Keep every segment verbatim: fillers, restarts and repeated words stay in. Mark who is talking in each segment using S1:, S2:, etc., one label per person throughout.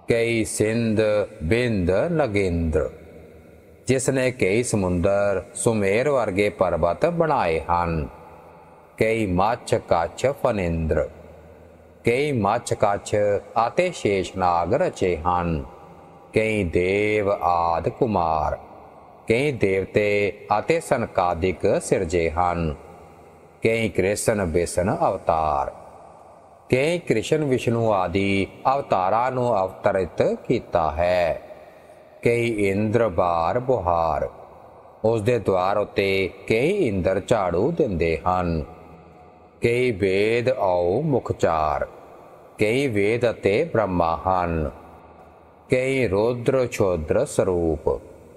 S1: ਕਈ ਸਿੰਧ ਬਿੰਦ ਨਗੇਂਦਰ, ਜਿਸ ਨੇ ਕਈ ਸਮੁੰਦਰ ਸੁਮੇਰ ਵਰਗੇ ਪਰਬਤ ਬਣਾਏ ਹਨ। ਕਈ ਮੱਛ ਕੱਛ ਫਨਿੰਦਰ, ਕਈ ਮੱਛ ਕੱਛ ਅਤੇ ਸ਼ੇਸ਼ਨਾਗ ਰਚੇ ਹਨ। ਕਈ ਦੇਵ ਆਦਿ ਕੁਮਾਰ, ਕਈ ਦੇਵਤੇ ਅਤੇ ਸਨਕਾਦਿਕ ਸਿਰਜੇ ਹਨ। ਕਈ ਕ੍ਰਿਸ਼ਨ ਬਿਸ਼ਨ ਅਵਤਾਰ, ਕਈ ਕ੍ਰਿਸ਼ਨ ਵਿਸ਼ਨੂੰ ਆਦਿ ਅਵਤਾਰਾਂ ਨੂੰ ਅਵਤਰਿਤ ਕੀਤਾ ਹੈ। ਕਈ ਇੰਦਰ ਬਾਰ ਬੁਹਾਰ, ਉਸ ਦੇ ਦੁਆਰ ਉੱਤੇ ਕਈ ਇੰਦਰ ਝਾੜੂ ਦਿੰਦੇ ਹਨ। ਕਈ ਵੇਦ ਔ ਮੁਖਚਾਰ, ਕਈ ਵੇਦ ਅਤੇ ਬ੍ਰਹਮਾ ਹਨ। ਕਈ ਰੁਦਰ ਛੋਦਰ ਸਰੂਪ,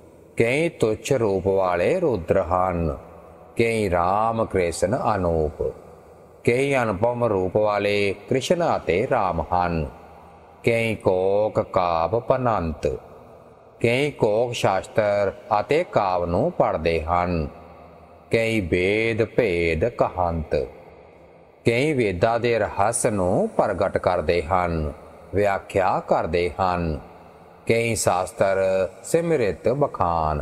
S1: ਕਈ ਤੁੱਛ ਰੂਪ ਵਾਲੇ ਰੁਦਰ ਹਨ। ਕਈ ਰਾਮ ਕ੍ਰਿਸ਼ਨ ਅਨੂਪ, ਕਈ ਅਨੁਪਮ ਰੂਪ ਵਾਲੇ ਕ੍ਰਿਸ਼ਨ ਅਤੇ ਰਾਮ ਹਨ। ਕਈ ਕੋਕ ਕਾਵ ਪਨੰਤ, ਕਈ ਕੋਕ ਸ਼ਾਸਤਰ ਅਤੇ ਕਾਵ ਨੂੰ ਪੜ੍ਹਦੇ ਹਨ। ਕਈ ਵੇਦ ਭੇਦ ਕਹੰਤ, ਕਈ ਵੇਦਾਂ ਦੇ ਰਹੱਸ ਨੂੰ ਪ੍ਰਗਟ ਕਰਦੇ ਹਨ, ਵਿਆਖਿਆ ਕਰਦੇ ਹਨ। ਕਈ ਸ਼ਾਸਤਰ ਸਿਮਰਿਤ ਬਖਾਨ,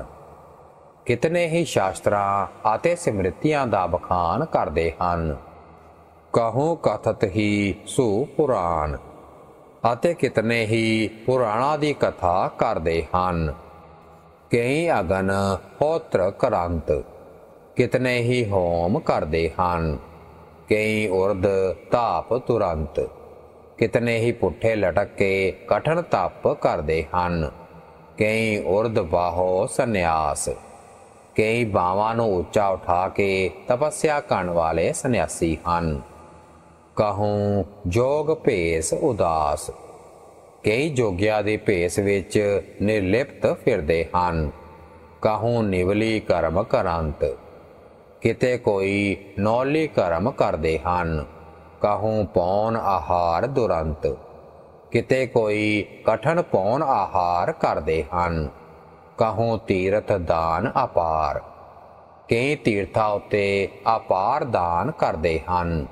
S1: ਕਿਤਨੇ ਹੀ ਸ਼ਾਸਤਰਾਂ ਅਤੇ ਸਿਮਰਤੀਆਂ ਦਾ ਬਖਾਨ ਕਰਦੇ ਹਨ। ਕਹੂੰ ਕਥਤ ਹੀ ਸੂ ਪੁਰਾਣ, ਅਤੇ ਕਿਤਨੇ ਹੀ ਪੁਰਾਣਾਂ ਦੀ ਕਥਾ ਕਰਦੇ ਹਨ। ਕਈ ਅਗਨ ਹੋਤਰ ਕਰੰਤ, ਕਿਤਨੇ ਹੀ ਹੋਮ ਕਰਦੇ ਹਨ। ਕਈ ਉਰਦ ਤਾਪ ਤੁਰੰਤ, ਕਿਤਨੇ ਹੀ ਪੁੱਠੇ ਲਟਕ ਕੇ ਕਠਨ ਤਪ ਕਰਦੇ ਹਨ। ਕਈ ਉਰਦ ਬਾਹੋ ਸੰਨਿਆਸ, ਕਈ ਬਾਵਾਂ ਨੂੰ ਉੱਚਾ ਉਠਾ ਕੇ ਤਪੱਸਿਆ ਕਰਨ ਵਾਲੇ ਸੰਨਿਆਸੀ ਹਨ। ਕਹੂੰ ਜੋਗ ਭੇਸ ਉਦਾਸ, ਕਈ ਜੋਗਿਆਂ ਦੇ ਭੇਸ ਵਿੱਚ ਨਿਰਲਿਪਤ ਫਿਰਦੇ ਹਨ। ਕਹੂੰ ਨਿਵਲੀ ਕਰਮ ਕਰੰਤ, ਕਿਤੇ ਕੋਈ ਨੌਲੀ ਕਰਮ ਕਰਦੇ ਹਨ। ਕਹੂੰ ਪੌਣ ਆਹਾਰ ਦੁਰੰਤ, ਕਿਤੇ ਕੋਈ ਕਠਨ ਪੌਣ ਆਹਾਰ ਕਰਦੇ ਹਨ। ਕਹੂੰ ਤੀਰਥ ਦਾਨ ਅਪਾਰ, ਕਈ ਤੀਰਥਾਂ ਉੱਤੇ ਅਪਾਰ ਦਾਨ ਕਰਦੇ ਹਨ।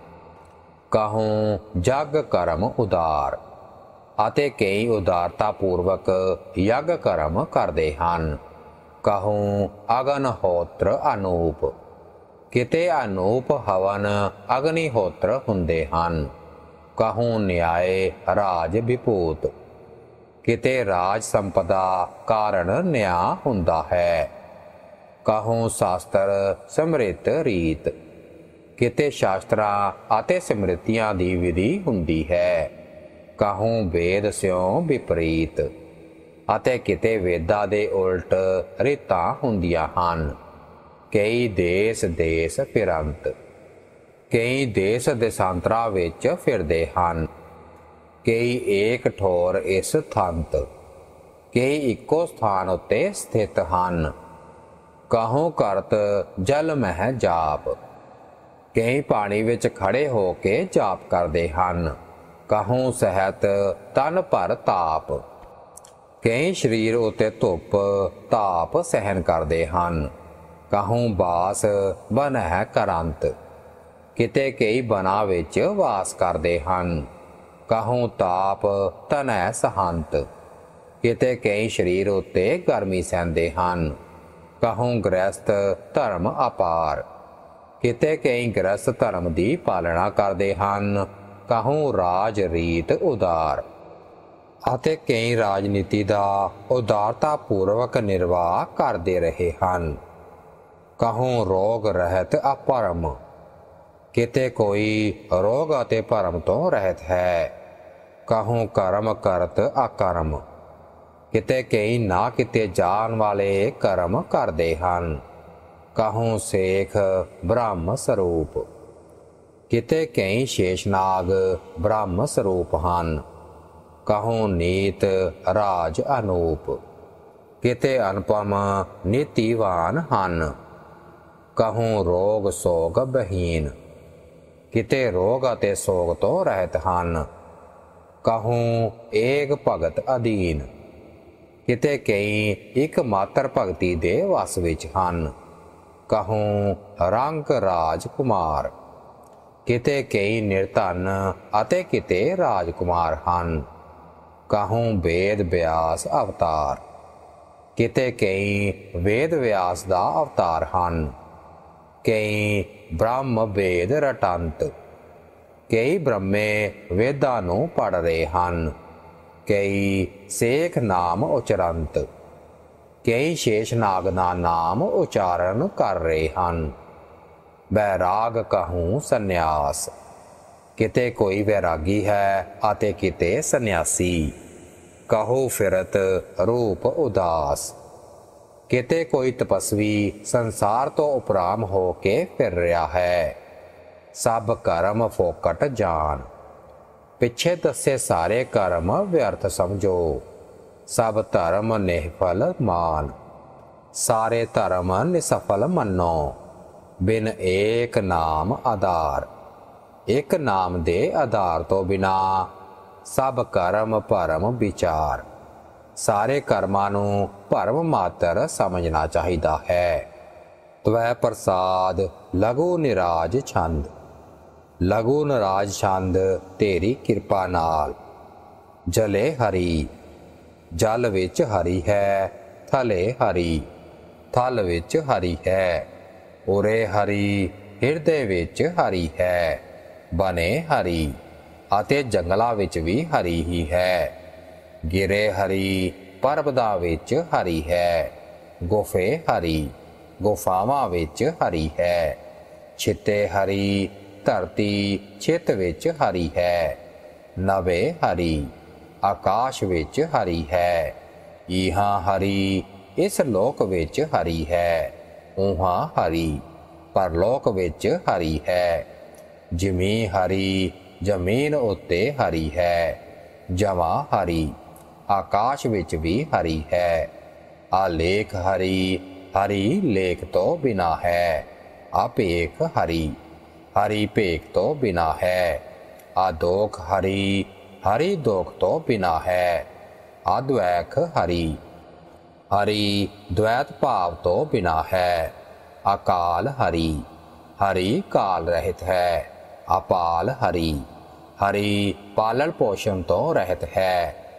S1: ਕਹੂੰ ਜਗ ਕਰਮ ਉਦਾਰ, ਅਤੇ ਕਈ ਉਦਾਰਤਾ ਪੂਰਵਕ ਯਗ ਕਰਮ ਕਰਦੇ ਹਨ। ਕਹੂੰ ਅਗਨ ਹੋਤਰ ਅਨੂਪ, ਕਿਤੇ ਅਨੂਪ ਹਵਨ ਅਗਨੀਹੋਤਰ ਹੁੰਦੇ ਹਨ। ਕਹੂੰ ਨਿਆਏ ਰਾਜ ਵਿਭੂਤ, ਕਿਤੇ ਰਾਜ ਸੰਪਦਾ ਕਾਰਨ ਨਿਆਂ ਹੁੰਦਾ ਹੈ। ਕਹੂੰ ਸ਼ਾਸਤਰ ਸਮ੍ਰਿਤ ਰੀਤ, ਕਿਤੇ ਸ਼ਾਸਤਰਾਂ ਅਤੇ ਸਮ੍ਰਿਤੀਆਂ ਦੀ ਵਿਧੀ ਹੁੰਦੀ ਹੈ। ਕਹੂੰ ਵੇਦ ਸਿਉ ਵਿਪਰੀਤ, ਅਤੇ ਕਿਤੇ ਵੇਦਾਂ ਦੇ ਉਲਟ ਰੀਤਾਂ ਹੁੰਦੀਆਂ ਹਨ। ਕਈ ਦੇਸ ਦੇਸ ਫਿਰੰਤ, ਕਈ ਦੇਸ ਦੇਸਾਂਤਰਾਂ ਵਿੱਚ ਫਿਰਦੇ ਹਨ। ਕਈ ਏਕ ਠੋਰ ਇਸ ਥੰਤ, ਕਈ ਇੱਕੋ ਸਥਾਨ ਉੱਤੇ ਸਥਿਤ ਹਨ। ਕਹੂੰ ਕਰਤ ਜਲ ਮਹਿ ਜਾਪ, ਕਈ ਪਾਣੀ ਵਿੱਚ ਖੜੇ ਹੋ ਕੇ ਜਾਪ ਕਰਦੇ ਹਨ। ਕਹੂੰ ਸਹਿਤ ਤਨ ਭਰ ਤਾਪ, ਕਈ ਸਰੀਰ ਉੱਤੇ ਧੁੱਪ ਤਾਪ ਸਹਿਨ ਕਰਦੇ ਹਨ। ਕਹੂੰ ਬਾਸ ਬਨਹਿ ਕਰੰਤ, ਕਿਤੇ ਕਈ ਬਨਾਂ ਵਿੱਚ ਵਾਸ ਕਰਦੇ ਹਨ। ਕਹੂੰ ਤਾਪ ਤਨੈ ਸਹੰਤ, ਕਿਤੇ ਕਈ ਸਰੀਰ ਉੱਤੇ ਗਰਮੀ ਸਹਿੰਦੇ ਹਨ। ਕਹੂੰ ਗ੍ਰਸਤ ਧਰਮ ਅਪਾਰ, ਕਿਤੇ ਕਈ ਗ੍ਰਸਤ ਧਰਮ ਦੀ ਪਾਲਣਾ ਕਰਦੇ ਹਨ। ਕਹੂੰ ਰਾਜ ਰੀਤ ਉਦਾਰ, ਅਤੇ ਕਈ ਰਾਜਨੀਤੀ ਦਾ ਉਦਾਰਤਾ ਪੂਰਵਕ ਨਿਰਵਾਹ ਕਰਦੇ ਰਹੇ ਹਨ। ਕਹੂੰ ਰੋਗ ਰਹਿਤ ਅਪਰਮ, ਕਿਤੇ ਕੋਈ ਰੋਗ ਅਤੇ ਭਰਮ ਤੋਂ ਰਹਿਤ ਹੈ। ਕਹੂੰ ਕਰਮ ਕਰਤ ਅਕਰਮ, ਕਿਤੇ ਕਈ ਨਾ ਕਿਤੇ ਜਾਣ ਵਾਲੇ ਕਰਮ ਕਰਦੇ ਹਨ। ਕਹੂੰ ਸੇਖ ਬ੍ਰਹਮ ਸਰੂਪ, ਕਿਤੇ ਕਈ ਸ਼ੇਸ਼ਨਾਗ ਬ੍ਰਹਮ ਸਰੂਪ ਹਨ। ਕਹੂੰ ਨੀਤ ਰਾਜ ਅਨੂਪ, ਕਿਤੇ ਅਨੁਪਮ ਨੀਤੀਵਾਨ ਹਨ। ਕਹੂੰ ਰੋਗ ਸੋਗ ਬਹੀਨ, ਕਿਤੇ ਰੋਗ ਅਤੇ ਸੋਗ ਤੋਂ ਰਹਿਤ ਹਨ। ਕਹੂੰ ਏਕ ਭਗਤ ਅਧੀਨ, ਕਿਤੇ ਕਈ ਇੱਕ ਮਾਤਰ ਭਗਤੀ ਦੇ ਵਸ ਵਿੱਚ ਹਨ। ਕਹੂੰ ਰੰਗ ਰਾਜ ਕੁਮਾਰ, ਕਿਤੇ ਕਈ ਨਿਰਧਨ ਅਤੇ ਕਿਤੇ ਰਾਜਕੁਮਾਰ ਹਨ। कहूँ वेद व्यास अवतार। किते कई वेद व्यास दा अवतार हन, कई ब्रह्म वेद रटंत। कई ब्रह्मे वेदां नूं पढ़ रहे हन, कई सेख नाम उचरंत। कई शेषनाग दा नाम उचारण कर रहे हन। बैराग कहूँ संन्यास। किते कोई वैरागी है अते किते सन्यासी। कहो फिरत रूप उदास। किते कोई तपस्वी संसार तो उपराम हो के फिर रहा है। सब कर्म फोकट जान। पिछे दसे सारे कर्म व्यर्थ समझो। सब धर्म निष्फल मान। सारे धर्म निसफल मनो। बिन एक नाम आधार। एक नाम दे आधार तो बिना सब कर्म भरम विचार। सारे कर्मां नूं भरम मात्र समझना चाहिदा है। त्वै प्रसाद लघु निराज छंद। लघु निराज छंद तेरी किरपा नाल। जले हरि। जल विच हरि है, थले हरि। थल विच हरि है, उरे हरि। हिरदे विच हरि है, बने हरि। अते जंगलां विच भी हरि ही है। गिरे हरि, पर्वतां विच हरि है। गुफे हरि, गुफावां विच हरि है। छिते हरि, धरती छित विच हरि है। नवे हरि, आकाश विच हरि है। इहां हरि, इस लोक विच हरि है। उहां हरि, परलोक विच हरि है। जिमी हरि, जमीन उत्ते हरि है। जमा हरि, आकाश विच भी हरि है। आलेख हरि, हरि लेख तो बिना है। अपेख हरि, हरि भेख तो बिना है। आदोख हरि, हरि दोख तो बिना है। अद्वैख हरि, हरि द्वैत भाव तो बिना है। अकाल हरि, हरि काल रहित है। अपाल हरि, हरि पालन पोषण तो रहित है।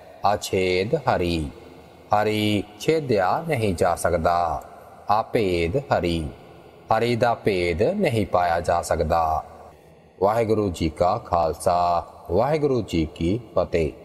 S1: अछेद हरि, हरि छेद्या नहीं जा सकता। अभेद हरि, हरि दा भेद नहीं पाया जा सकता। वाहिगुरु जी का खालसा, वाहिगुरु जी की फतेह।